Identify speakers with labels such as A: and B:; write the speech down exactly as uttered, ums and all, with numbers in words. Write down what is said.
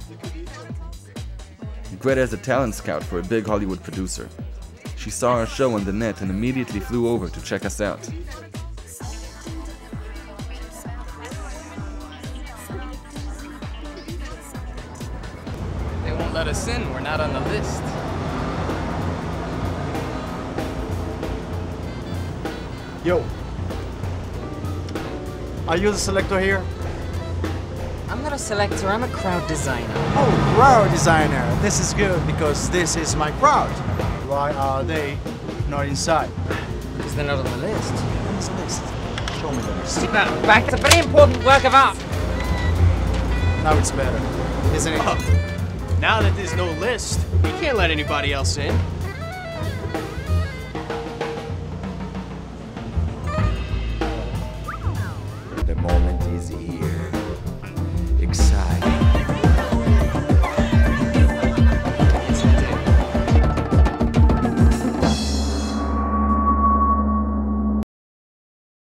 A: Greta is a talent scout for a big Hollywood producer. She saw our show on the net and immediately flew over to check us out.
B: They won't let us in, we're not on the list.
C: Yo. Are you the selector here?
D: I'm not a selector, I'm a crowd designer.
C: Oh, crowd designer. This is good because this is my crowd. Why are they not inside?
D: Because they're not on the list.
C: Where's the list? Show me the list.
D: Now, back, it's a very important work of art.
C: Now it's better, isn't it?
E: Oh, now that there's no list, you can't let anybody else in.